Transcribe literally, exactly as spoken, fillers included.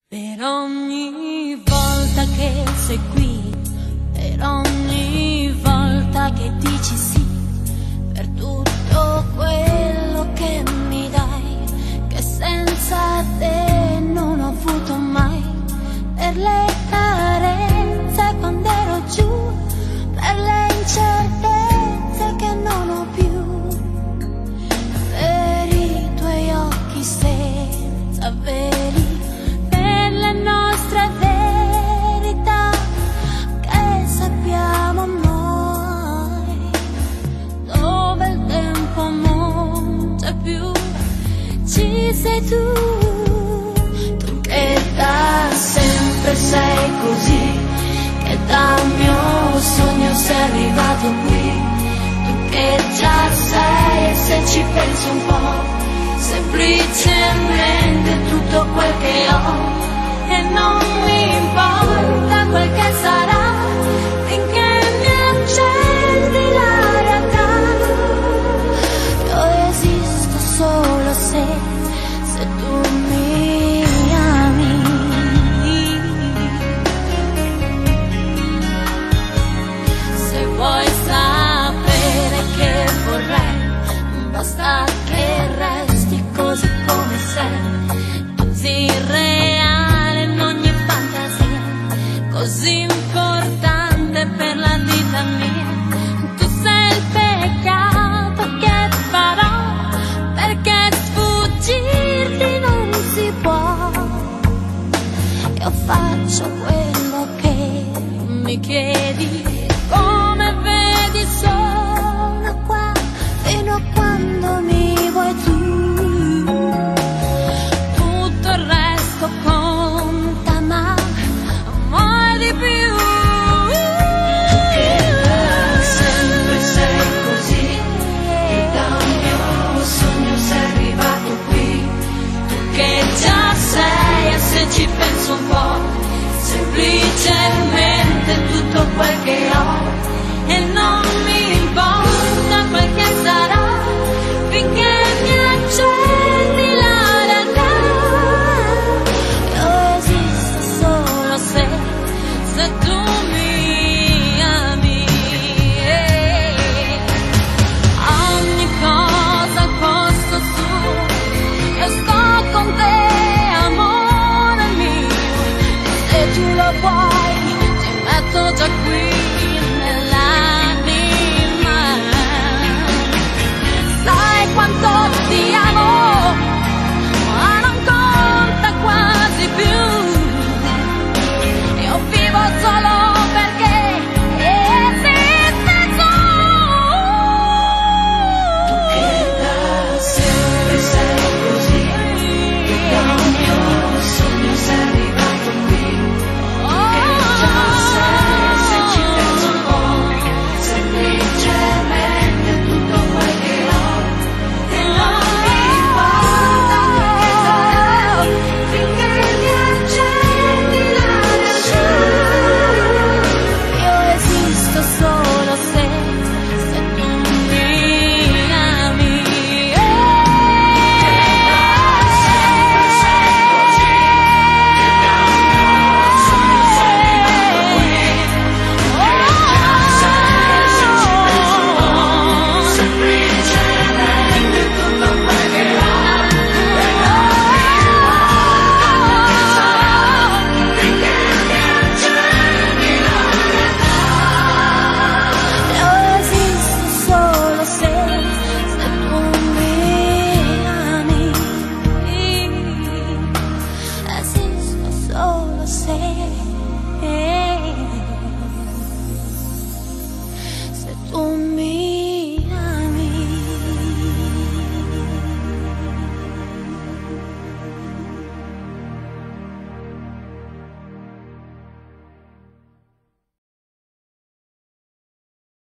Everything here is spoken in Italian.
Per ogni volta che sei qui, per ogni volta che dici sì, per tutto quello che mi dai, che senza te non ho avuto mai, per le carenze quando ero giù, per le incertezze che non ho più, per i tuoi occhi senza veli, per le nostre verità che sappiamo noi, dove il tempo non c'è più, ci sei tu, tu che da sempre sei così, che dal mio sogno sei arrivato qui, tu che già sei, e se ci pensi un po', semplicemente tutto quel che ho, e non mi importa quel che sarà, finché mi accetti la realtà. Io esisto solo se, se tu mi ami. Se vuoi sapere che vorrei, basta che resti così come sei, così reale in ogni fantasia, così importante per la vita mia. Tu sei il peccato che farò, perché sfuggirti non si può. Io faccio quello che mi chiedi, come vedi sono qua fino a quando mi vuoi tu. Tutto il resto conta, ma mai di più. Tu che da sempre sei così, che dal mio sogno sei arrivato qui, tu che già sei, e se ci penso un po', semplicemente tutto quel che ho, e non mi importa